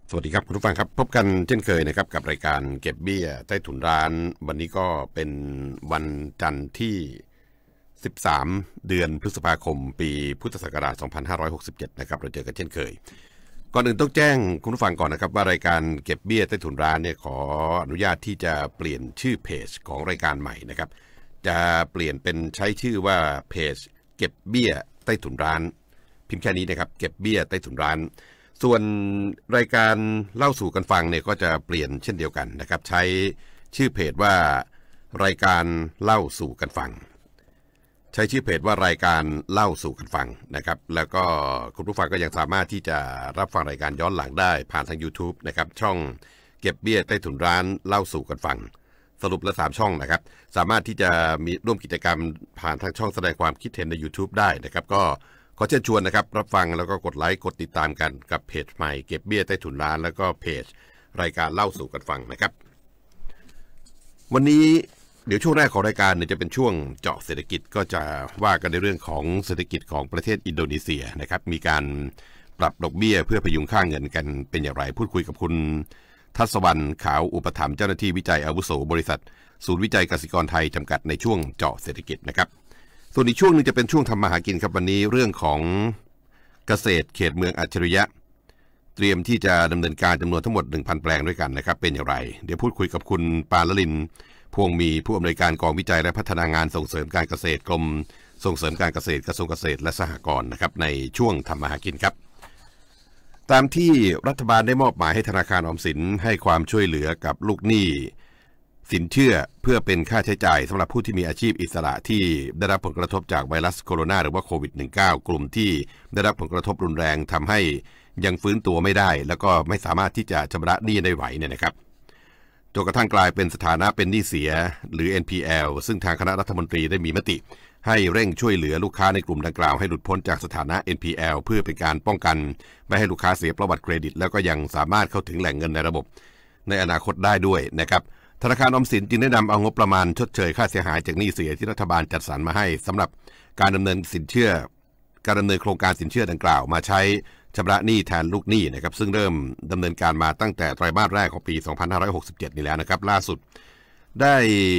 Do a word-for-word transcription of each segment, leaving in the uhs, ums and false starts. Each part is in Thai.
สวัสดีครับคุณผู้ฟังครับพบกันเช่นเคยนะครับกับรายการเก็บเบี้ยใต้ถุนร้านวันนี้ก็เป็นวันจันทร์ที่สิบสามเดือนพฤษภาคมปีพุทธศักราชสองพันห้าร้อยหกสิบเจ็ดนะครับเราเจอกันเช่นเคยก่อนอื่นต้องแจ้งคุณผู้ฟังก่อนนะครับว่ารายการเก็บเบี้ยใต้ถุนร้านเนี่ยขออนุญาตที่จะเปลี่ยนชื่อเพจของรายการใหม่นะครับจะเปลี่ยนเป็นใช้ชื่อว่าเพจเก็บเบี้ยใต้ถุนร้านพิมพ์แค่นี้นะครับเก็บเบี้ยใต้ถุนร้านส่วนรายการเล่าสู่กันฟังเนี่ยก็จะเปลี่ยนเช่นเดียวกันนะครับใช้ชื่อเพจว่ารายการเล่าสู่กันฟังใช้ชื่อเพจว่ารายการเล่าสู่กันฟังนะครับแล้วก็คุณผู้ฟังก็ยังสามารถที่จะรับฟังรายการย้อนหลังได้ผ่านทาง YouTube นะครับช่องเก็บเบี้ยใต้ถุนร้านเล่าสู่กันฟังสรุปละสามช่องนะครับสามารถที่จะมีร่วมกิจกรรมผ่านทางช่องแสดงความคิดเห็นใน YouTube ได้นะครับก็ขอเชิญชวนนะครับรับฟังแล้วก็กดไลค์กดติดตามกันกับเพจใหม่เก็บเบี้ยใต้ถุนร้านแล้วก็เพจรายการเล่าสู่กันฟังนะครับวันนี้เดี๋ยวช่วงแรกของรายการเนี่ยจะเป็นช่วงเจาะเศรษฐกิจก็จะว่ากันในเรื่องของเศรษฐกิจของประเทศอินโดนีเซียนะครับมีการปรับดอกเบี้ยเพื่อพยุงค่าเงินกันเป็นอย่างไรพูดคุยกับคุณทัศวรรณขาวอุปถัมภ์เจ้าหน้าที่วิจัยอาวุโสบริษัทศูนย์วิจัยกสิกรไทยจำกัดในช่วงเจาะเศรษฐกิจนะครับส่วนอีกช่วงนึงจะเป็นช่วงทำมาหากินครับวันนี้เรื่องของเกษตรเขตเมืองอัจฉริยะเตรียมที่จะดำเนินการจำนวนทั้งหมด หนึ่งพัน แปลงด้วยกันนะครับเป็นอย่างไรเดี๋ยวพูดคุยกับคุณปาลลินพวงมีผู้อำนวยการกองวิจัยและพัฒนางานส่งเสริมการเกษตรกรมส่งเสริมการเกษตรกระทรวงเกษตรและสหกรณ์นะครับในช่วงทำมาหากินครับตามที่รัฐบาลได้มอบหมายให้ธนาคารออมสินให้ความช่วยเหลือกับลูกหนี้สินเชื่อเพื่อเป็นค่าใช้จ่ายสำหรับผู้ที่มีอาชีพอิสระที่ได้รับผลกระทบจากไวรัสโคโรนาหรือว่าโควิด สิบเก้า กลุ่มที่ได้รับผลกระทบรุนแรงทำให้ยังฟื้นตัวไม่ได้แล้วก็ไม่สามารถที่จะชำระหนี้ได้ไหวเนี่ยนะครับจนกระทั่งกลายเป็นสถานะเป็นหนี้เสียหรือ เอ็น พี แอล ซึ่งทางคณะรัฐมนตรีได้มีมติให้เร่งช่วยเหลือลูกค้าในกลุ่มดังกล่าวให้หลุดพ้นจากสถานะ เอ็น พี แอล เพื่อเป็นการป้องกันไม่ให้ลูกค้าเสียประวัติเครดิตแล้วก็ยังสามารถเข้าถึงแหล่งเงินในระบบในอนาคตได้ด้วยนะครับธนาคารออมสินจึงได้นำเอางบประมาณชดเชยค่าเสียหายจากหนี้เสียที่รัฐบาลจัดสรรมาให้สำหรับการดำเนินสินเชื่อการดำเนินโครงการสินเชื่อดังกล่าวมาใช้ชำระหนี้แทนลูกหนี้นะครับซึ่งเริ่มดำเนินการมาตั้งแต่ไตรมาสแรกของปีสองพันห้าร้อยหกสิบเจ็ดนี่แล้วนะครับล่าสุดได้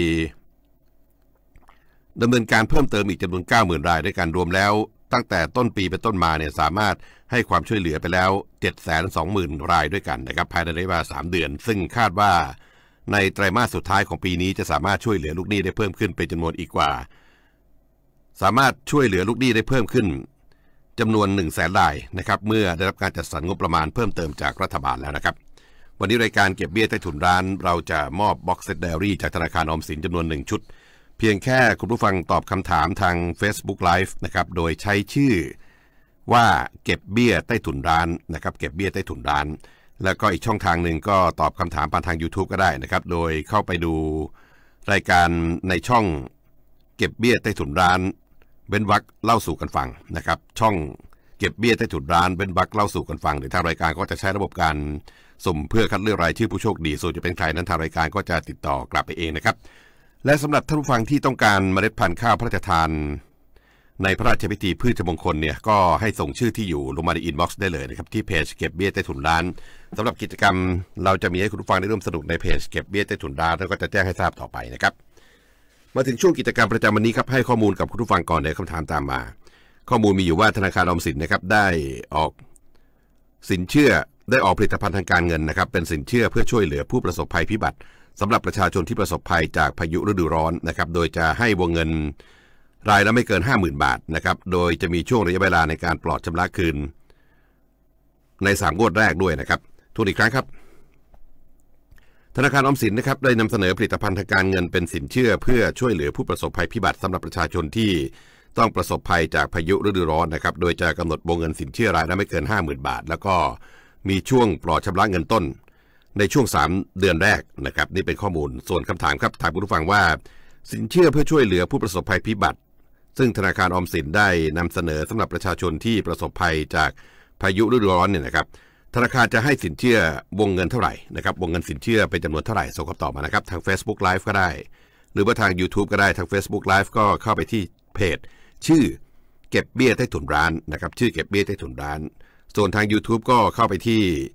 ดำเนินการเพิ่มเติมอีกจำนวน เก้าหมื่น รายด้วยกันรวมแล้วตั้งแต่ต้นปีเป็นต้นมาเนี่ยสามารถให้ความช่วยเหลือไปแล้ว เจ็ดแสนสองหมื่น รายด้วยกันนะครับภายในระยะเวลาสามเดือนซึ่งคาดว่าในไตรมาสสุดท้ายของปีนี้จะสามารถช่วยเหลือลูกหนี้ได้เพิ่มขึ้นเป็นจำนวนอีกกว่าสามารถช่วยเหลือลูกหนี้ได้เพิ่มขึ้นจำนวน หนึ่งแสน รายนะครับเมื่อได้รับการจัดสรรงบประมาณเพิ่มเติมจากรัฐบาลแล้วนะครับวันนี้รายการเก็บเบี้ยใต้ถุนร้านเราจะมอบบ็อกเซตไดอารี่จากธนาคารออมสินจำนวนหนึ่งชุดเพียงแค่คุณผู้ฟังตอบคำถามทาง Facebook Live นะครับโดยใช้ชื่อว่าเก็บเบี้ยใต้ถุนร้านนะครับเก็บเบี้ยใต้ถุนร้านแล้วก็อีกช่องทางหนึ่งก็ตอบคำถามผ่านทาง YouTube ก็ได้นะครับโดยเข้าไปดูรายการในช่องเก็บเบี้ยใต้ถุนร้านเว้นวรรคเล่าสู่กันฟังนะครับช่องเก็บเบี้ยใต้ถุนร้านเว้นวรรคเล่าสู่กันฟังหรือทางรายการก็จะใช้ระบบการสุ่มเพื่อคัดเลือกรายชื่อผู้โชคดีส่วนจะเป็นใครนั้นทางรายการก็จะติดต่อกลับไปเองนะครับและสำหรับท่านผู้ฟังที่ต้องการเมล็ดพันธุ์ข้าวพระราชทานในพระราชพิธีพืชมงคลเนี่ยก็ให้ส่งชื่อที่อยู่ลงมาในอินบ็อกซ์ได้เลยนะครับที่เพจเก็บเบี้ยใต้ถุนร้านสำหรับกิจกรรมเราจะมีให้คุณผู้ฟังได้ร่วมสนุกในเพจเก็บเบี้ยใต้ถุนร้านแล้วก็จะแจ้งให้ทราบต่อไปนะครับมาถึงช่วงกิจกรรมประจำวันนี้ครับให้ข้อมูลกับคุณผู้ฟังก่อนในคำถามตามมาข้อมูลมีอยู่ว่าธนาคารออมสินนะครับได้ออกสินเชื่อได้ออกผลิตภัณฑ์ทางการเงินนะครับเป็นสินเชื่อเพื่อช่วยเหลือผู้ประสบภัยพิบัติสำหรับประชาชนที่ประสบภัยจากพายุฤดูร้อนนะครับโดยจะให้วงเงินรายละไม่เกิน ห้าหมื่น บาทนะครับโดยจะมีช่วงระยะเวลาในการปลอดชำระคืนในสามงวดแรกด้วยนะครับทวนอีกครั้งครับธนาคารออมสินนะครับได้นำเสนอผลิตภัณฑ์ทางการเงินเป็นสินเชื่อเพื่อช่วยเหลือผู้ประสบภัยพิบัติสำหรับประชาชนที่ต้องประสบภัยจากพายุฤดูร้อนนะครับโดยจะกำหนดวงเงินสินเชื่อรายละไม่เกิน ห้าหมื่น บาทแล้วก็มีช่วงปลอดชำระเงินต้นในช่วงสามเดือนแรกนะครับนี่เป็นข้อมูลส่วนคำถามครับถามคุณผู้ฟังว่าสินเชื่อเพื่อช่วยเหลือผู้ประสบภัยพิบัติซึ่งธนาคารออมสินได้นำเสนอสำหรับประชาชนที่ประสบภัยจากพายุฤดูร้อนเนี่ยนะครับธนาคารจะให้สินเชื่อวงเงินเท่าไหร่นะครับวงเงินสินเชื่อเป็นจำนวนเท่าไหร่ส่งคำตอบมานะครับทาง Facebook Live ก็ได้หรือว่าทาง YouTube ก็ได้ทาง Facebook Live ก็เข้าไปที่เพจชื่อเก็บเบี้ยใต้ถุนร้านนะครับชื่อเก็บเบี้ยใต้ถุนร้านส่วนทาง YouTube ก็เข้าไปที่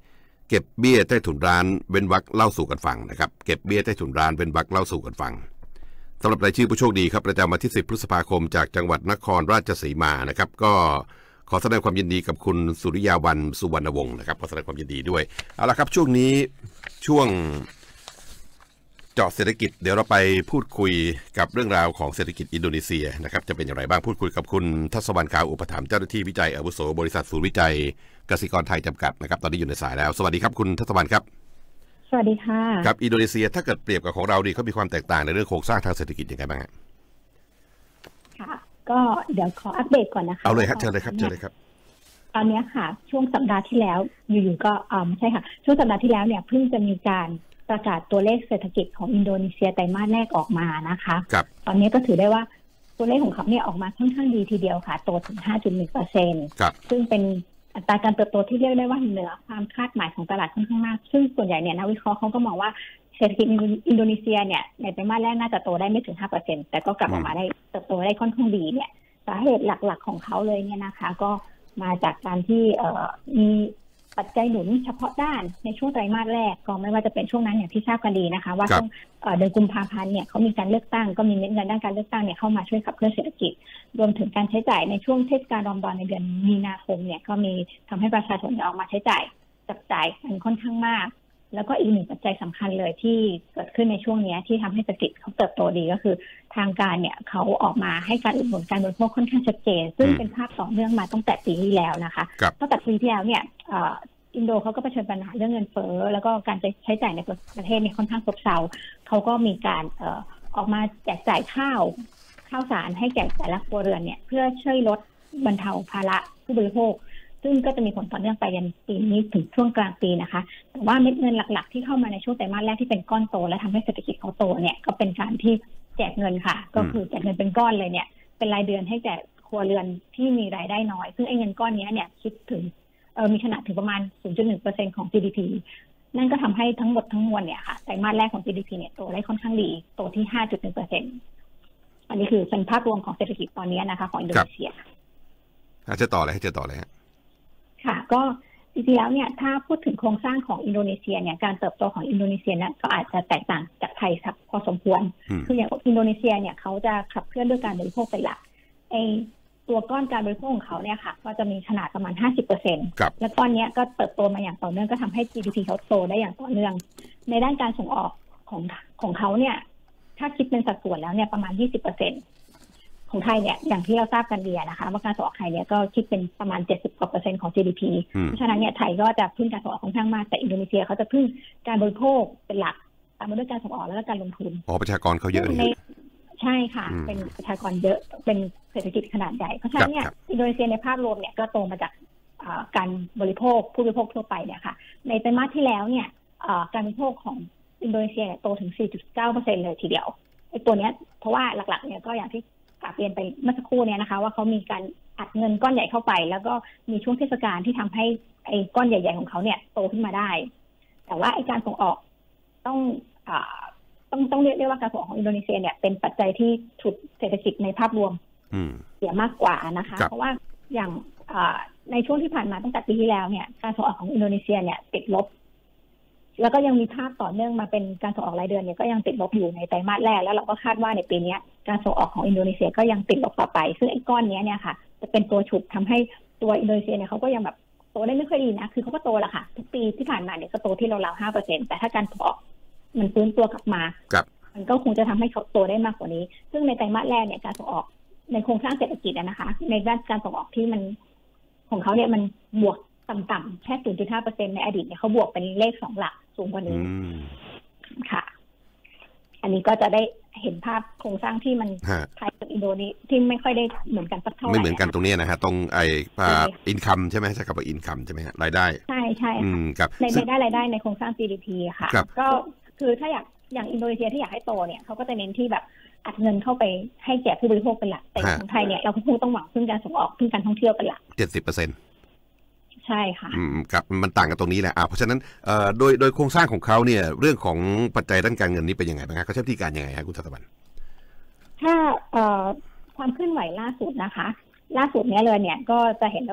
เก็บเบี้ยใต้ถุนร้านเว้นวรรคเล่าสู่กันฟังนะครับเก็บเบี้ยใต้ถุนร้านเว้นวรรคเล่าสู่กันฟังสำหรับรายชื่อผู้โชคดีครับประจำวันที่สิบพฤษภาคมจากจังหวัดนครราชสีมานะครับก็ขอแสดงความยินดีกับคุณสุริยาวันสุวรรณวงศ์นะครับขอแสดงความยินดีด้วยเอาละครับช่วงนี้ช่วงเจาะเศรษฐกิจเดี๋ยวเราไปพูดคุยกับเรื่องราวของเศรษฐกิจอินโดนีเซียนะครับจะเป็นอย่างไรบ้างพูดคุยกับคุณทัศวรรณขาวอุปถัมภ์เจ้าหน้าที่วิจัยอาวุโสบริษัทศูนย์วิจัยกสิกรไทยจำกัดนะครับตอนนี้อยู่ในสายแล้วสวัสดีครับคุณทัศวรรณครับสวัสดีค่ะครับอินโดนีเซียถ้าเกิดเปรียบกับของเราดีเขามีความแตกต่างในเรื่องโครงสร้างทางเศรษฐกิจยังไงบ้างฮะค่ะก็เดี๋ยวขออัปเดตก่อนนะคะเอาเลยครับเชิญเลยครับเชิญเลยครับตอนนี้ค่ะช่วงสัปดาห์ที่แล้วอยู่ๆก็อ่าไม่ใช่ค่ะช่วงสัปดาห์ที่แล้วเนี่ยเพิ่งจะมีการประกาศตัวเลขเศรษฐกิจของอินโดนีเซียไตรมาสแรกออกมานะคะตอนนี้ก็ถือได้ว่าตัวเลขของเขาเนี่ยออกมาค่อนข้างดีทีเดียวค่ะโตถึง ห้าจุดหนึ่งเปอร์เซ็นต์ ซึ่งเป็นอัตราการเติบโตที่เรียกได้ว่าเหนือความคาดหมายของตลาดค่อนข้างมากซึ่งส่วนใหญ่เนี่ยนักวิเคราะห์เขาก็มองว่าเศรษฐกิจอินโดนีเซียเนี่ยในไตรมาสแรกน่าจะโตได้ไม่ถึง ห้าเปอร์เซ็นต์ แต่ก็กลับออกมาได้เติบโตได้ค่อนข้างดีเนี่ยสาเหตุหลักๆของเขาเลยเนี่ยนะคะก็มาจากการที่มีปัจจัยหนุนเฉพาะด้านในช่วงไตรมาสแรกก็ไม่ว่าจะเป็นช่วงนั้นอย่างที่ทราบกันดีนะคะว่าช่วงเดือนกุมภาพันธ์เนี่ยเขามีการเลือกตั้งก็มีเม็ดเงินด้านการเลือกตั้งเนี่ยเข้ามาช่วยขับเคลื่อนเศรษฐกิจรวมถึงการใช้จ่ายในช่วงเทศกาลรอมฎอนในเดือนมีนาคมเนี่ยก็มีทำให้ประชาชนออกมาใช้จ่ายจับจ่ายกันค่อนข้างมากแล้วก็อีกหนึ่งปัจจัยสำคัญเลยที่เกิดขึ้นในช่วงนี้ที่ทำให้เศรษฐกิจเขาเติบโตดีก็คือทางการเนี่ยเขาออกมาให้การอุดหนุนการบริโภคค่อนข้างชัดเจนซึ่งเป็นภาพต่อเนื่องมาตั้งแต่ปีที่แล้วนะคะตั้งแต่ปีที่แล้วเนี่ยอินโดเขาก็เผชิญปัญหาเรื่องเงินเฟ้อแล้วก็การใช้จ่ายในประเทศเนี่ยค่อนข้างซบเซาเขาก็มีการเอ่อออกมาแจกจ่ายข้าวข้าวสารให้แก่แต่ละครัวเรือนเนี่ยเพื่อช่วยลดบรรเทาภาระผู้บริโภคซึ่งก็จะมีผลต่อเนื่องไปยันปีนี้ถึงช่วงกลางปีนะคะแต่ว่าเม็ดเงินหลักๆที่เข้ามาในช่วงไตรมาสแรกที่เป็นก้อนโตและทำให้เศรษฐกิจเขาโตเนี่ยก็เป็นการที่แจกเงินค่ะก็คือแจกเงินเป็นก้อนเลยเนี่ยเป็นรายเดือนให้แก่ครัวเรือนที่มีรายได้น้อยซึ่งไอ้เงินก้อนนี้เนี่ยคิดถึงเออมีขนาดถึงประมาณ ศูนย์จุดหนึ่งเปอร์เซ็นต์ ของ จี ดี พี นั่นก็ทำให้ทั้งหมดทั้งมวลเนี่ยค่ะไตรมาสแรกของ จี ดี พี เนี่ยโตได้ค่อนข้างดีโตที่ ห้าจุดหนึ่งเปอร์เซ็นต์ อันนี้คือเป็นภาพรวมของเศรษฐกิจตอนนี้นะคะของอินโดนีเซียอาจจะต่อเลยให้จะต่อเลยฮะค่ะก็จริงๆแล้วเนี่ยถ้าพูดถึงโครงสร้างของอินโดนีเซียเนี่ยการเติบโตของอินโดนีเซียเนี่ยก็อาจจะแตกต่างจากไทยสักพอสมควรคืออย่างอินโดนีเซียเนี่ยเขาจะขับเคลื่อนด้วยการบริโภคเป็นหลักไอตัวก้อนการบริโภคของเขาเนี่ยค่ะก็จะมีขนาดประมาณ ห้าสิบเปอร์เซ็นต์ และก้อนนี้ก็เติบโตมาอย่างต่อเนื่องก็ทำให้ จี ดี พี เขาโตได้อย่างต่อเนื่องในด้านการส่งออกของของเขาเนี่ยถ้าคิดเป็นสัดส่วนแล้วเนี่ยประมาณ ยี่สิบเปอร์เซ็นต์ ของไทยเนี่ยอย่างที่เราทราบกันดีนะคะว่าการส่งออกไทยเนี่ยก็คิดเป็นประมาณ เจ็ดสิบกว่าเปอร์เซ็นต์ของ จี ดี พี เพราะฉะนั้นเนี่ยไทยก็จะพึ่งการส่งออกค่อนข้างมากแต่อินโดนีเซียเขาจะพึ่งการบริโภคเป็นหลักตามมาด้วยการส่งออกแล้วก็การลงทุนอ๋อประชากรเขาเยอะเลยใช่ค่ะเป็นประชากรเยอะเป็นเศรษฐกิจขนาดใหญ่เพราะฉะนั้นเนี่ยอินโดนีเซียในภาพรวมเนี่ยก็โตมาจากการบริโภคผู้บริโภคทั่วไปเนี่ยค่ะในไตรมาสที่แล้วเนี่ยการบริโภคของอินโดนีเซียเนี่ยโตถึง สี่จุดเก้าเปอร์เซ็นต์ เลยทีเดียวไอ้ตัวเนี้ยเพราะว่าหลักๆเนี่ยก็อย่างที่กล่าวเรียนไปเมื่อสักครู่เนี่ยนะคะว่าเขามีการอัดเงินก้อนใหญ่เข้าไปแล้วก็มีช่วงเทศกาลที่ทำให้ไอ้ก้อนใหญ่ๆของเขาเนี่ยโตขึ้นมาได้แต่ว่าไอ้การส่งออกต้องต้องต้องเรียกได้ว่าการส่งออกของอินโดนีเซียเนี่ยเป็นปัจจัยที่ฉุดเศรษฐกิจในภาพรวมเสียมากกว่านะคะเพราะว่าอย่างในช่วงที่ผ่านมาตั้งแต่ปีที่แล้วเนี่ยการส่งออกของอินโดนีเซียเนี่ยติดลบแล้วก็ยังมีภาพต่อเนื่องมาเป็นการส่งออกรายเดือนเนี่ยก็ยังติดลบอยู่ในไตรมาสแรกแล้วเราก็คาดว่าในปีนี้การส่งออกของอินโดนีเซียก็ยังติดลบต่อไปซึ่งไอ้ก้อนนี้เนี่ยค่ะจะเป็นตัวฉุดทำให้ตัวอินโดนีเซียเนี่ยเขาก็ยังแบบโตได้ไม่ค่อยดีนะคือเขาก็โตแหละค่ะทุกปีที่ผ่านมาเนี่ยก็โตที่ราวๆ ห้าเปอร์เซ็นต์ แต่ถ้าการส่งออกมันฟื้นตัวกลับมามันก็คงจะทำให้เขาโตได้มากกว่านี้ซึ่งในไตรมาสแรกเนี่ยการส่งออกในโครงสร้างเศรษฐกิจนะคะในด้านการส่งออกที่มันของเขาเนี่ยมันบวกต่ำๆแค่ ศูนย์จุดห้าเปอร์เซ็นต์ ในอดีตเนี่ยเขาบวกเป็นเลขสองหลักสูงกว่านี้ค่ะอันนี้ก็จะได้เห็นภาพโครงสร้างที่มันไทยกับอินโดนีที่ไม่ค่อยได้เหมือนกันสักเท่าไหร่ไม่เหมือนกันตรงนี้นะฮะตรงไอ้อินคัมใช่ไหมใช่คำว่าอินคัมใช่ไหมฮะรายได้ใช่ใช่ค่ะในรายได้รายได้ในโครงสร้าง จี ดี พี ค่ะก็คือถ้าอยากอย่างอินโดนีเซียที่อยากให้โตเนี่ยเขาก็จะเน้นที่แบบอัดเงินเข้าไปให้แก่ผู้บริโภคเป็นหลักแต่ของไทยเนี่ยเราคงต้องหวังพึ่งการส่งออกพึ่งการท่องเที่ยวเป็นหลักเจ็ดสิบเปอร์เซ็นต์ใช่ค่ะอืมครับมันต่างกันตรงนี้แหละอ่าเพราะฉะนั้นเอ่อโดยโดยโครงสร้างของเขาเนี่ยเรื่องของปัจจัยด้านการเงินนี้เป็นยังไงบ้างครับเขาใช้วิธีการยังไงครับคุณทัศวรรณถ้าเอ่อความเคลื่อนไหวล่าสุดนะคะล่าสุดเนี้ยเลยเนี่ยก็จะเห็นได้ว่า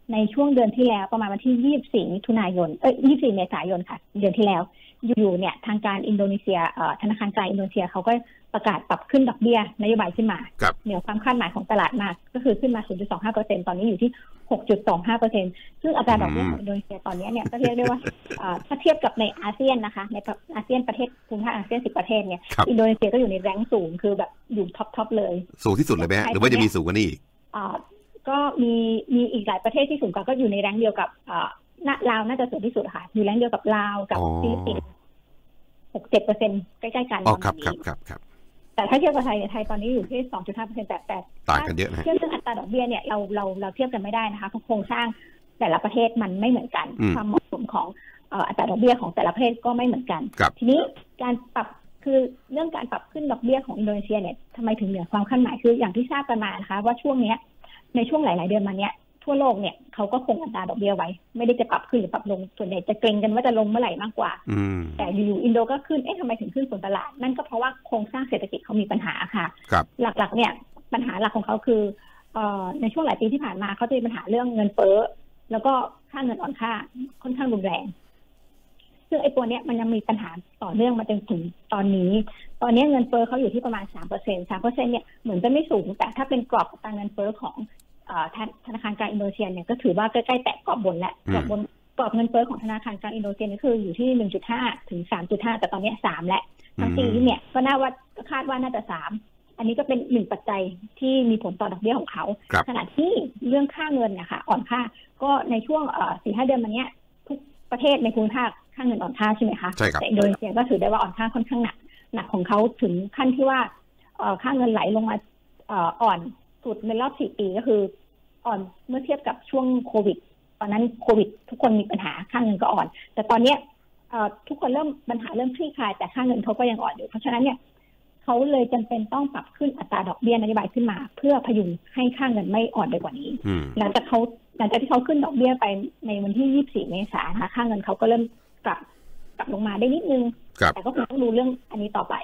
ในช่วงเดือนที่แล้วประมาณวันที่ยี่สิบสี่มิถุนายนเอ้ยยี่สิบสี่เมษายนค่ะเดือนที่แล้วอยู่ๆเนี่ยทางการอินโดนีเซียเอ่อธนาคารกลางอินโดนีเซียเขาก็ประกาศปรับขึ้นดอกเบี้ยนโยบายขึ้นมาเหนือความคาดหมายของตลาดมากก็คือขึ้นมา ศูนย์จุดสองห้าเปอร์เซ็นต์ ตอนนี้อยู่ที่ หกจุดสองห้าเปอร์เซ็นต์ ซึ่งอัตราดอกเบี้ยของอินโดนีเซียตอนนี้เนี่ยก็เรียกได้ว่าถ้าเทียบกับในอาเซียนนะคะในอาเซียนประเทศภูมิภาคอาเซียนสิบประเทศเนี่ยอินโดนีเซียก็อยู่ในแรงสูงคือแบบอยู่ท็อปๆเลยสูงที่สุดเลยไหมหรือว่าจะมีสูงกว่านี้อีกก็มีมีอีกหลายประเทศที่สูงกว่าก็อยู่ในแรงเดียวกับลาวน่าจะสูงที่สุดค่ะอยู่แรงเดียวกับลาวกับฟิลิปปินส์ หก เจ็ดเปอร์เซ็นต์ ใกล้ๆกันอ๋อครับครับครับครับแต่ถ้าเทียบกับไทยเนี่ยไทยตอนนี้อยู่ที่ สองจุดห้าเปอร์เซ็นต์ แต่แต่ต่างกันเยอะนะเทียบเรื่องอัตราดอกเบี้ยเนี่ยเราเราเราเทียบกันไม่ได้นะคะเพราะโครงสร้างแต่ละประเทศมันไม่เหมือนกันความเหมาะสมของอัตราดอกเบี้ยของแต่ละประเทศก็ไม่เหมือนกันทีนี้การปรับคือเรื่องการปรับขึ้นดอกเบี้ยของอินโดนีเซียเนี่ยทำไมถึงเหนือความคาดหมายคืออย่างที่ทราบกันมานะคะว่าช่วงนี้ในช่วงหลายๆเดือนมาเนี้ยทั่วโลกเนี่ยเขาก็คงอัตราดอกเบี้ยไว้ไม่ได้จะปรับขึ้นหรือปรับลงส่วนใหญ่จะเกรงกันว่าจะลงเมื่อไหร่มากกว่าแต่อยู่ๆอินโดก็ขึ้นเอ๊ะทำไมถึงขึ้นส่วนตลาดนั่นก็เพราะว่าโครงสร้างเศรษฐกิจเขามีปัญหาค่ะหลักๆเนี่ยปัญหาหลักของเขาคือในช่วงหลายปีที่ผ่านมาเขาจะมีปัญหาเรื่องเงินเฟ้อแล้วก็ค่าเงินอ่อนค่าค่อนข้างรุนแรงซึ่งไอ้ตัวเนี้ยมันยังมีปัญหาต่อเนื่องมาจนถึงตอนนี้ตอนนี้เงินเฟ้อเขาอยู่ที่ประมาณ สามเปอร์เซ็นต์ สามเปอร์เซ็นต์ เนี่ยเหมือนจะไม่สูงแต่ถ้าเป็นกรอบอัตราเงินเฟ้อของธนาคารกลางอินโดนีเซียเนี่ยก็ถือว่าใกล้ๆแตะกรอบบนแล้วกรอบบนกรอบเงินเฟ้อของธนาคารกลางอินโดนีเซียนี่คืออยู่ที่ หนึ่งจุดห้า ถึง สามจุดห้า แต่ตอนนี้สามแล้วทั้งปีนี้เนี่ยก็น่าว่าคาดว่าน่าจะสามอันนี้ก็เป็นหนึ่งปัจจัยที่มีผลต่อดอกเบี้ยของเขาขณะที่เรื่องค่าเงินนะคะอ่อนค่าก็ในช่วง สี่ห้า เดือนมาเนี้ยทุกประเทศในภูมิภาคค่าเงินอ่อนค่าใช่ไหมคะแต่อินโดนีเซียก็ถือได้ว่าอ่อนค่าค่อนข้างหนักหนักของเขาถึงขั้นที่ว่าค่าเงินไหลลงมาอ่อนสุดในรอบสี่ปีก็คืออ่อนเมื่อเทียบกับช่วงโควิดตอนนั้นโควิดทุกคนมีปัญหาค่าเงินก็อ่อนแต่ตอนนี้ทุกคนเริ่มปัญหาเริ่มคลี่คลายแต่ค่าเงินเขาก็ยังอ่อนอยู่เพราะฉะนั้นเนี่ยเขาเลยจำเป็นต้องปรับขึ้นอัตราดอกเบี้ยนโยบายขึ้นมาเพื่อพยุงให้ค่าเงินไม่อ่อนไปกว่านี้หลังจากเขาหลังจากที่เขาขึ้นดอกเบี้ยไปในวันที่ยี่สิบสี่เมษายนนะคะค่าเงินเขาก็เริ่มกลับกลับลงมาได้นิดนึงแต่ก็คงต้องดูเรื่องอันนี้ต่อไป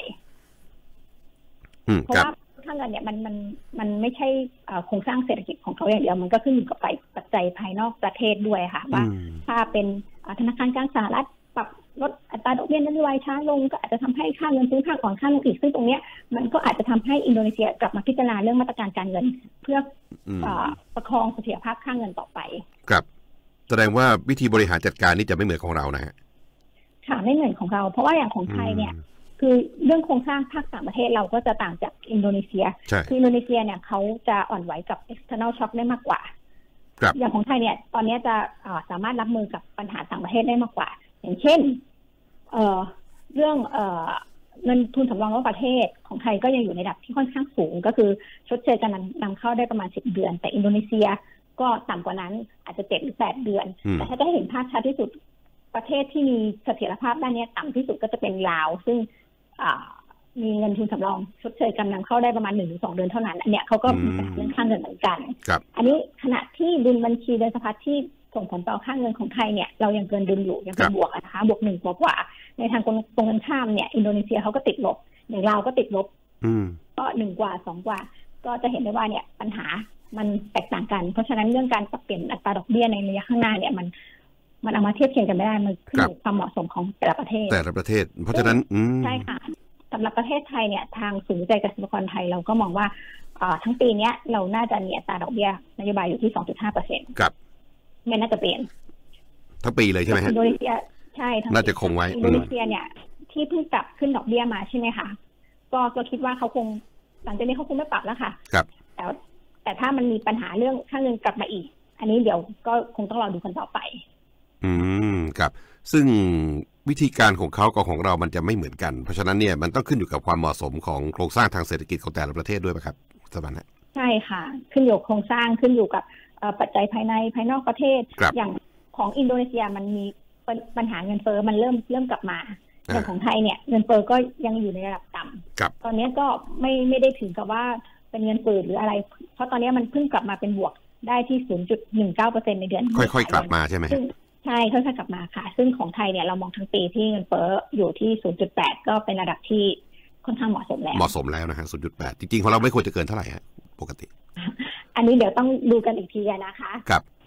เพราะว่าค่าเงินเนี่ยมันมันมันไม่ใช่โครงสร้างเศรษฐกิจของเขาอย่างเดียวมันก็ขึ้นอยู่กับปัจจัยภายนอกประเทศด้วยค่ะว่าถ้าเป็นธนาคารกลางสหรัฐปรับลดอัตราดอกเบี้ยนโยบายช้าลงก็อาจจะทำให้ค่าเงินซื้อค่าอ่อนค่าลงอีกซึ่งตรงนี้มันก็อาจจะทำให้อินโดนีเซียกลับมาพิจารณาเรื่องมาตรการการเงินเพื่อประคองเสถียรภาพค่าเงินต่อไปครับแสดงว่าวิธีบริหารจัดการนี่จะไม่เหมือนของเรานะฮะค่ะไม่เหมือนของเราเพราะว่าอย่างของไทยเนี่ยคือเรื่องโครงสร้างภาคต่างประเทศเราก็จะต่างจากอินโดนีเซียคืออินโดนีเซียเนี่ยเขาจะอ่อนไหวกับ external shock ได้มากกว่าอย่างของไทยเนี่ยตอนนี้จะสามารถรับมือกับปัญหาต่างประเทศได้มากกว่าอย่างเช่นเอ่อเรื่องเอ่อเงินทุนสำรองระหว่างประเทศของไทยก็ยังอยู่ในระดับที่ค่อนข้างสูงก็คือชดเชยการนำเข้าได้ประมาณสิบเดือนแต่อินโดนีเซียก็ต่ำกว่านั้นอาจจะเจ็ดหรือแปดเดือนแต่ถ้าจะให้เห็นภาพชัดที่สุดประเทศที่มีเสถียรภาพด้านนี้ต่ำที่สุดก็จะเป็นลาวซึ่งมีเงินทุนสำรองชดเชยการนำเข้าได้ประมาณ หนึ่งถึงสอง เดือนเท่านั้นอันเนี้ยเขาก็มีปัญหาเรื่องค่าเงินเหมือนกันอันนี้ขณะที่ดุลบัญชีเดินสะพัดที่ส่งผลต่อค่าเงินของไทยเนี่ยเรายังเกินดุลอยู่ยังเป็นบวกนะคะบวกหนึ่งกว่าในทางตรงกันข้ามเนี่ยอินโดนีเซียเขาก็ติดลบอย่างเราก็ติดลบก็หนึ่งกว่าสองกว่าก็จะเห็นได้ว่าเนี่ยปัญหามันแตกต่างกันเพราะฉะนั้นเรื่องการปรับเปลี่ยนอัตราดอกเบี้ยในระยะข้างหน้าเนี่ยมันมันเอามาเทียบเคียงกันไม่ได้มันขึ้นอยู่ความเหมาะสมของแต่ละประเทศแต่ละประเทศเพราะฉะนั้นใช่ค่ะสำหรับประเทศไทยเนี่ยทางศูนย์วิจัยเกษตรกรไทยเราก็มองว่าทั้งปีนี้เราน่าจะมีอัตราดอกเบี้ยนโยบายอยู่ที่ สองจุดห้าเปอร์เซ็นต์ครับไม่น่าจะเปลี่ยนทั้งปีเลยใช่ไหมฮะอินโดนีเซียใช่น่าจะคงไว้อินโดนีเซียเนี่ยที่เพิ่งปรับขึ้นดอกเบี้ยมาใช่ไหมคะก็ก็คิดว่าเขาคงหลังจากนี้เขาคงไม่ปรับแล้วค่ะครับแต่แต่ถ้ามันมีปัญหาเรื่องค่าเงินกลับมาอีกอันนี้เดี๋ยวก็คงต้องรอดูกันต่อไปอืมครับซึ่งวิธีการของเขากับของเรามันจะไม่เหมือนกันเพราะฉะนั้นเนี่ยมันต้องขึ้นอยู่กับความเหมาะสมของโครงสร้างทางเศรษฐกิจของแต่ละประเทศด้วยไหมครับสบันนะใช่ค่ะขึ้นอยู่กับโครงสร้างขึ้นอยู่กับปัจจัยภายในภายนอกประเทศอย่างของอินโดนีเซียมันมีปัญหาเงินเฟ้อมันเริ่มเริ่มกลับมาอย่างของไทยเนี่ยเงินเฟ้อก็ยังอยู่ในระดับต่ำตอนนี้ก็ไม่ไม่ได้ถึงกับว่าเป็นเงินฝืดหรืออะไรเพราะตอนนี้มันเพิ่งกลับมาเป็นบวกได้ที่ ศูนย์จุดหนึ่งเก้าเปอร์เซ็นต์ ในเดือนค่อยๆกลับมาใช่ไหมใช่ค่อยๆกลับมาค่ะซึ่งของไทยเนี่ยเรามองทั้งปีที่เงินเฟ้ออยู่ที่ ศูนย์จุดแปด ก็เป็นระดับที่ค่อนข้างเหมาะสมแล้วเหมาะสมแล้วนะฮะ ศูนย์จุดแปด จริงๆของเราไม่ควรจะเกินเท่าไหร่ฮะปกติอันนี้เดี๋ยวต้องดูกันอีกทีนะคะครับ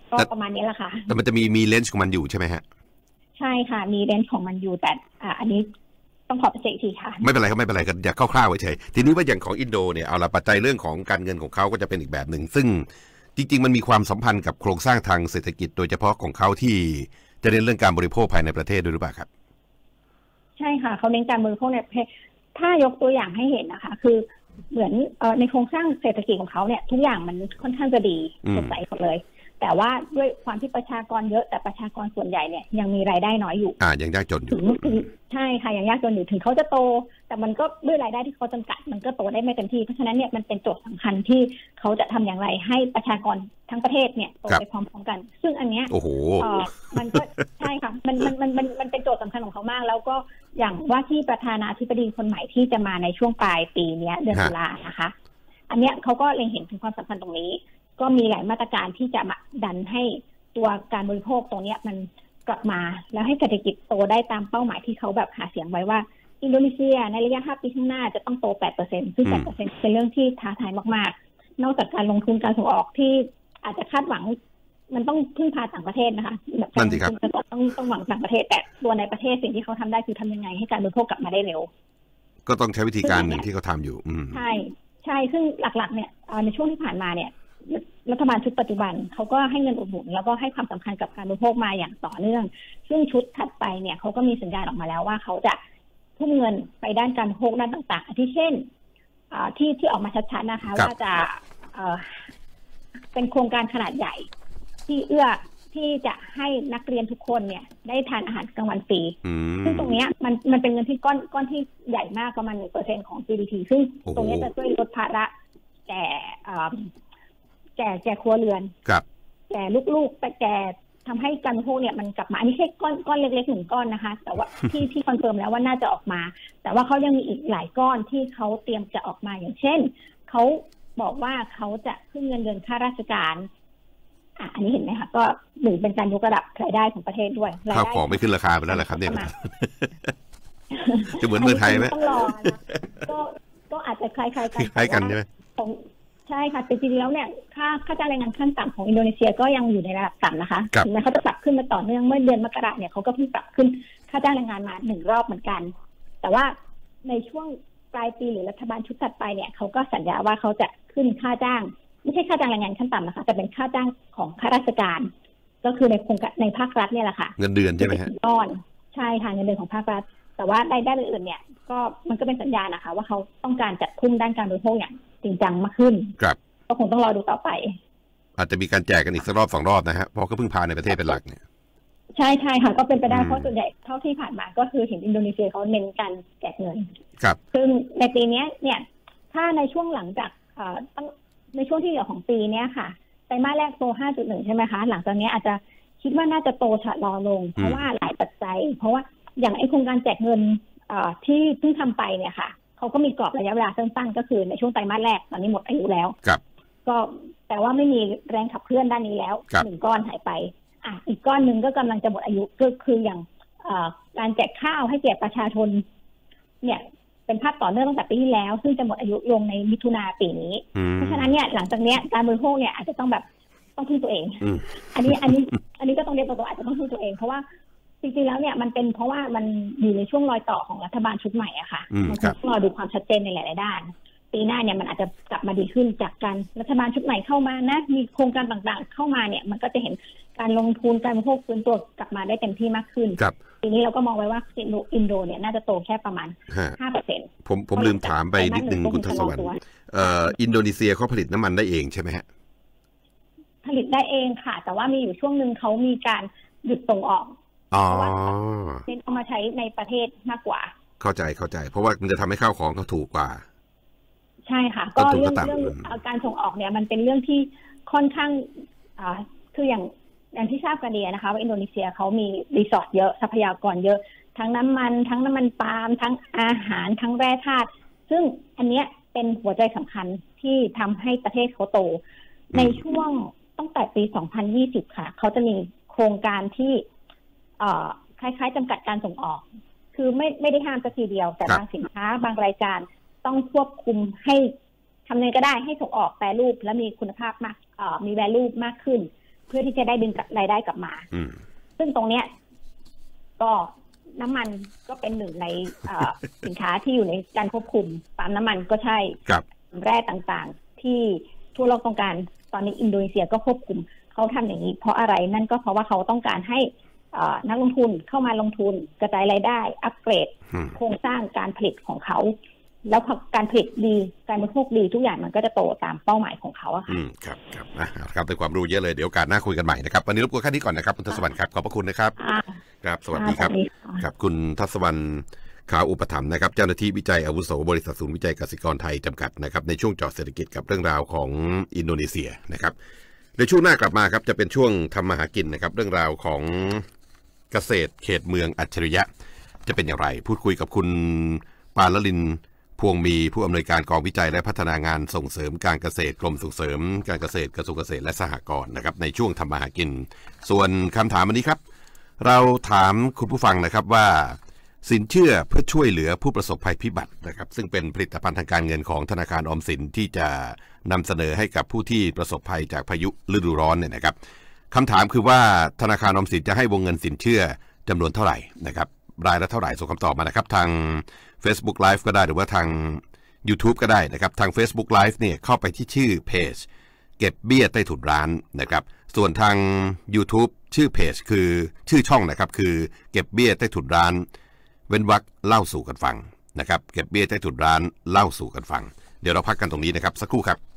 ก็ประมาณนี้แหละค่ะแต่มันจะมีมีเลนส์ของมันอยู่ใช่ไหมฮะใช่ค่ะมีเลนส์ของมันอยู่แต่อ่าอันนี้ต้องขอไปเช็คทีค่ะไม่เป็นไรครับไม่เป็นไรกันอยากคร่าวๆไว้เฉยทีนี้ว่าอย่างของอินโดเนี่ยเอาละปัจจัยเรื่องของการเงินของเขาก็จะเป็นอีกแบบหนึ่งซึ่งจริงๆมันมีความสัมพันธ์กับโครงสร้างทางเศรษฐกิจโดยเฉพาะของเขาที่จะเน้นเรื่องการบริโภคภายในประเทศด้วยหรือเปล่าครับใช่ค่ะเขาเน้นการบริโภคในประเทศถ้ายกตัวอย่างให้เห็นนะคะคือเหมือนเอ่อในโครงสร้างเศรษฐกิจของเขาเนี่ยทุกอย่างมันค่อนข้างจะดีสดใสหมดเลยแต่ว่าด้วยความที่ประชากรเยอะแต่ประชากรส่วนใหญ่เนี่ยยังมีรายได้น้อยอยู่อ่ายังยากจนอยู่ใช่ค่ะยังยากจนอยู่ถึงเขาจะโตแต่มันก็ด้วยรายได้ที่เขาจำกัดมันก็โตได้ไม่เต็มที่เพราะฉะนั้นเนี่ยมันเป็นโจทย์สำคัญที่เขาจะทำอย่างไรให้ประชากรทั้งประเทศเนี่ยโตไปพร้อมๆกันซึ่งอันเนี้ยโอ้โหมันก็ใช่ค่ะมันมันมันมันมันเป็นโจทย์สำคัญของเขามากแล้วก็อย่างว่าที่ประธานาธิบดีคนใหม่ที่จะมาในช่วงปลายปีนี้เดือนตุลานะคะอันเนี้ยเขาก็เล็งเห็นถึงความสำคัญตรงนี้ก็มีหลายมาตรการที่จะมาดันให้ตัวการบริโภคตรงนี้มันกลับมาแล้วให้เศรษฐกิจโตได้ตามเป้าหมายที่เขาแบบหาเสียงไว้ว่าอินโดนีเซียในระยะห้าปีข้างหน้าจะต้องโต แปดเปอร์เซ็นต์ ซึ่ง แปดเปอร์เซ็นต์ เป็นเรื่องที่ท้าทายมากๆนอกจากการลงทุนการส่งออกที่อาจจะคาดหวังมันต้องพึ่งพาต่างประเทศนะคะแบบการลงทุนต้องต้องหวังต่างประเทศแต่ตัวในประเทศสิ่งที่เขาทำได้คือทำยังไงให้การบริโภคกลับมาได้เร็วก็ต้องใช้วิธีการหนึ่งที่เขาทำอยู่ใช่ใช่ซึ่งหลักๆเนี่ยในช่วงที่ผ่านมาเนี่ยรัฐบาลชุดปัจจุบันเขาก็ให้เงินอุดหนุนแล้วก็ให้ความสำคัญกับการบริโภคมาอย่างต่อเนื่องซึ่งชุดถัดไปเนี่ยเขาก็มีสัญญาณออกมาแล้วว่าเขาจะทุ่มเงินไปด้านการบริโภคด้านต่างๆที่เช่นที่ที่ออกมาชัดๆนะคะว่าจะเป็นโครงการขนาดใหญ่ที่เอื้อที่จะให้นักเรียนทุกคนเนี่ยได้ทานอาหารกลางวันฟรีซึ่งตรงนี้มันมันเป็นเงินที่ก้อนก้อนที่ใหญ่มากประมาณหนึ่งเปอร์เซ็นต์ของ จี ดี พี ซึ่งตรงนี้จะช่วยลดภาระแก่แก่แก่ครัวเรือนแก่ลูกๆแต่แก่ทำให้การบริโภคเนี่ยมันกลับมาอันนี้แค่ก้อนก้อนเล็กๆหนึ่งก้อนนะคะแต่ว่าที่ที่คอนเฟิร์มแล้วว่าน่าจะออกมาแต่ว่าเขายังมีอีกหลายก้อนที่เขาเตรียมจะออกมาอย่างเช่นเขาบอกว่าเขาจะขึ้นเงินเดือนข้าราชการอ่ะอันนี้เห็นไหมคะก็หนึ่งเป็นการยกระดับรายได้ของประเทศด้วยข้าวของไม่ขึ้นราคาไปแล้วแหละครับเนี่ยจะเหมือนเมืองไทยไหมต้องรอก็ก็อาจจะคล้ายๆกันคล้ายกันใช่ไหมใช่ค่ะแต่จริงๆแล้วเนี่ยค่าค่าจ้างแรงงานขั้นต่ำของอินโดนีเซียก็ยังอยู่ในระดับต่ำนะคะถึงแม้เขาจะปรับขึ้นมาต่อเนื่องเมื่อเดือนมกราเนี่ยเขาก็เพิ่งปรับขึ้นค่าจ้างแรงงานมาหนึ่งรอบเหมือนกันแต่ว่าในช่วงปลายปีหรือรัฐบาลชุดถัดไปเนี่ยเขาก็สัญญาว่าเขาจะขึ้นค่าจ้างไม่ใช่ค่าจ้างแรงงานขั้นต่ำนะคะแต่เป็นค่าจ้างของข้าราชการก็คือในโครงการในภาครัฐเนี่ยแหละค่ะเงินเดือนใช่ไหมฮะก้อนใช่ค่ะเงินเดือนของภาครัฐแต่ว่ารายได้อื่นๆเนี่ยก็มันก็เป็นสัญญาณนะคะว่าเขาต้องการจะทุ่มด้านการบริโภคอย่างจริงจังมากขึ้นครับก็คงต้องรอดูต่อไปอาจจะมีการแจกกันอีกสักรอบสองรอบนะฮะเพราะก็เพิ่งพาในประเทศเป็นหลักเนี่ยใช่ใช่ค่ะก็เป็นไปได้เพราะส่วนใหญ่เท่าที่ผ่านมาก็คือเห็นอินโดนีเซียเขาเน้นการแจกเงินครับซึ่งในปีนี้เนี่ยถ้าในช่วงหลังจากเอ่อตั้งในช่วงที่เหลือของปีนี้ค่ะไตรมาสแรกโต ห้าจุดหนึ่ง ใช่ไหมคะหลังจากนี้อาจจะคิดว่าน่าจะโตชะลอลงเพราะว่าหลายปัจจัยเพราะว่าอย่างไอ้โครงการแจกเงินเอ่อที่เพิ่งทำไปเนี่ยค่ะเขาก็มีกรอบระยะเวลาสั้นๆก็คือในช่วงไตรมาสแรกตอนนี้หมดอายุแล้วก็แต่ว่าไม่มีแรงขับเคลื่อนด้านนี้แล้วหนึ่งก้อนหายไปอ่ะอีกก้อนหนึ่งก็กำลังจะหมดอายุก็คืออย่างการแจกข้าวให้แก่ประชาชนเนี่ยเป็นภาพต่อเนื่องตั้งแต่ปีที่แล้วซึ่งจะหมดอายุลงในมิถุนาปีนี้เพราะฉะนั้นเนี่ยหลังจากนี้การบริโภคเนี่ยอาจจะต้องแบบต้องพึ่งตัวเองอันนี้อันนี้อันนี้ก็ต้องเรียกตัวอาจจะต้องพึ่งตัวเองเพราะว่าจริงๆแล้วเนี่ยมันเป็นเพราะว่ามันอยู่ในช่วงรอยต่อของรัฐบาลชุดใหม่อะค่ะมันต้องรอดูความชัดเจนในหลายๆด้านปีหน้าเนี่ยมันอาจจะกลับมาดีขึ้นจากการรัฐบาลชุดใหม่เข้ามานะมีโครงการต่างๆเข้ามาเนี่ยมันก็จะเห็นการลงทุนการบริโภคฟื้นตัวกลับมาได้เต็มที่มากขึ้นปีนี้เราก็มองไว้ว่าอินโดเนี่ยน่าจะโตแค่ประมาณ ห้าเปอร์เซ็นต์ผมผมลืมถามไปนิดนึงคุณทศวรรณเอ่ออินโดนีเซียเขาผลิตน้ำมันได้เองใช่ไหมฮะผลิตได้เองค่ะแต่ว่ามีอยู่ช่วงนึงเขามีการหยุดส่งออกเพราะว่าเน้นเอามาใช้ในประเทศมากกว่าเข้าใจเข้าใจเพราะว่ามันจะทำให้ข้าวของเขาถูกกว่าใช่ค่ะก็เรื่องเรื่องการส่งออกเนี่ยมันเป็นเรื่องที่ค่อนข้างอ่าคืออย่างอย่างที่ทราบกันดีนะคะว่าอินโดนีเซียเขามีรีสอร์ทเยอะทรัพยากรเยอะทั้งน้ำมันทั้งน้ำมันปาล์มทั้งอาหารทั้งแร่ธาตุซึ่งอันเนี้ยเป็นหัวใจสำคัญที่ทำให้ประเทศเขาโตในช่วงตั้งแต่ปีสองพันยี่สิบค่ะเขาจะมีโครงการที่เอ่อคล้ายๆจำกัดการส่งออกคือไม่ไม่ได้ห้ามสักทีเดียวแต่บางสินค้าบางรายการต้องควบคุมให้ทำยังไงก็ได้ให้ส่งออกแปรรูปและมีคุณภาพมากเอ่อมี value มากขึ้นเพื่อที่จะได้ดึงรายได้กลับมาซึ่งตรงเนี้ยก็น้ำมันก็เป็นหนึ่งในสินค้าที่อยู่ในการควบคุมปั๊มน้ำมันก็ใช่แร่ต่างๆที่ทั่วโลกต้องการตอนนี้อินโดนีเซียก็ควบคุมเขาทำอย่างนี้เพราะอะไรนั่นก็เพราะว่าเขาต้องการให้นักลงทุนเข้ามาลงทุนกระจายรายได้อัปเกรดโครงสร้างการผลิตของเขาแล้วการผลิตดีการบริโภคดีทุกอย่างมันก็จะโตตามเป้าหมายของเขาอะค่ะอืมครับครับนะครับได้ความรู้เยอะเลยเดี๋ยวโอกาสหน้าคุยกันใหม่นะครับวันนี้รบกวนแค่นี้ก่อนนะครับคุณทัศวรรณครับขอบพระคุณนะครับครับสวัสดีครับครับคุณทัศวรรณขาวอุปถัมภ์นะครับเจ้าหน้าที่วิจัยอาวุโสบริษัทศูนย์วิจัยกสิกรไทยจำกัดนะครับในช่วงเจาะเศรษฐกิจกับเรื่องราวของอินโดนีเซียนะครับในช่วงหน้ากลับมาครับจะเป็นช่วงทำมาหากินนะครับเรื่องราวของเกษตรเขตเมืองอัจฉริยะจะเป็นอย่างไรพูดคุยกับคุณปานลลินพวงมีผู้อำนวยการกองวิจัยและพัฒนางานส่งเสริมการเกษตรกรมส่งเสริมการเกษตรกระทรวงเกษตรและสหกรณ์นะครับในช่วงทำมาหากินส่วนคำถามวันนี้ครับเราถามคุณผู้ฟังนะครับว่าสินเชื่อเพื่อช่วยเหลือผู้ประสบภัยพิบัตินะครับซึ่งเป็นผลิตภัณฑ์ทางการเงินของธนาคารออมสินที่จะนำเสนอให้กับผู้ที่ประสบภัยจากพายุฤดูร้อนเนี่ยนะครับคำถามคือว่าธนาคารออมสินจะให้วงเงินสินเชื่อจำนวนเท่าไหร่นะครับรายละเท่าไหร่ส่งคำตอบมานะครับทาง Facebook Live ก็ได้หรือว่าทาง YouTube ก็ได้นะครับทาง Facebook Live เนี่ยเข้าไปที่ชื่อเพจเก็บเบี้ยใต้ถุนร้านนะครับส่วนทาง YouTube ชื่อเพจคือชื่อช่องนะครับคือเก็บเบี้ยใต้ถุนร้านเว้นวรรคเล่าสู่กันฟังนะครับเก็บเบี้ยใต้ถุนร้านเล่าสู่กันฟังเดี๋ยวเราพักกันตรงนี้นะครับสักครู่ครับ